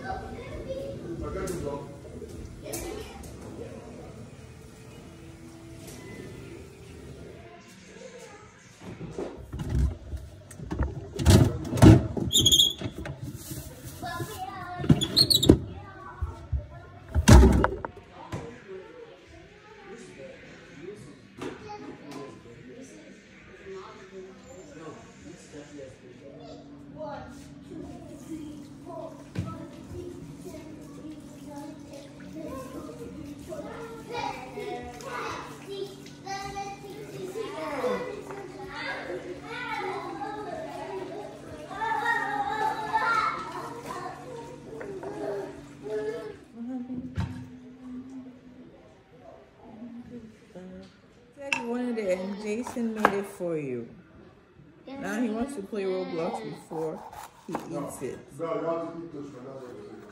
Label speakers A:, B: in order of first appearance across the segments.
A: And Jason made it for you. Now he wants to play Roblox before he eats it.
B: No, you have to eat this for another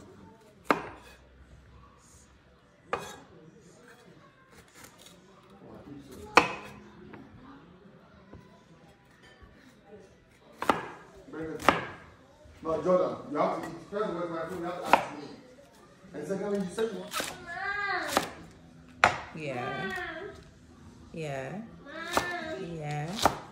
B: No, Jordan, you have to eat. First, where's my food? You have to ask me. And secondly, you said you want.
A: Yeah. Yeah. Yeah.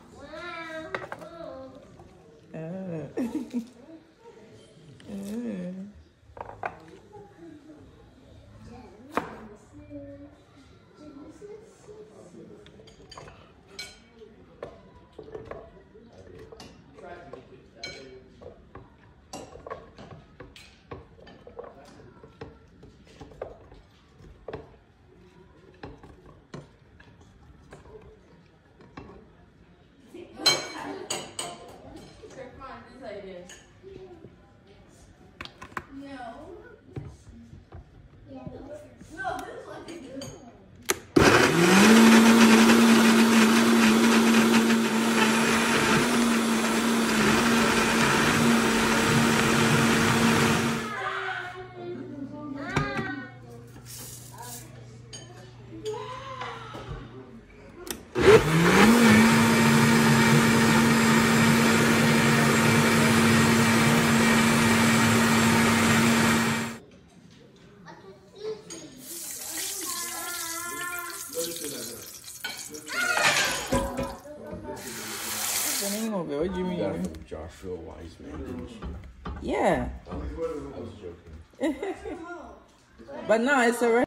A: What do you mean?
C: Joshua Wise man, didn't you?
A: Yeah.
C: I was joking.
A: But no, it's alright.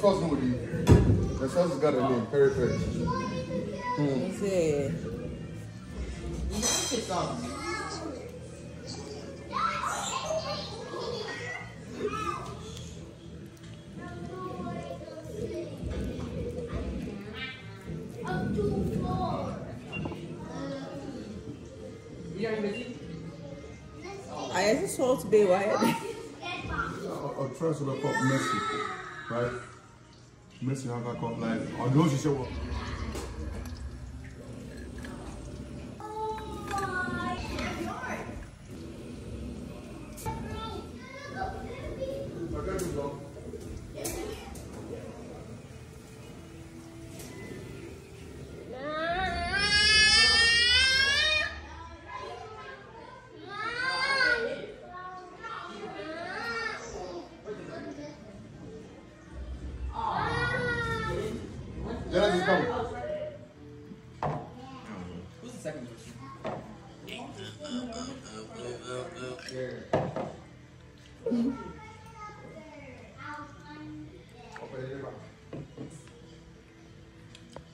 B: sauce no dey. The sauce has got a name, Peri Peri.
A: Is it? I have a salt bay wire.
B: I'll try to look up messy, right? Messy, how can I come like? I know she said what. Let us come.
D: Who's the second person?
B: Yeah.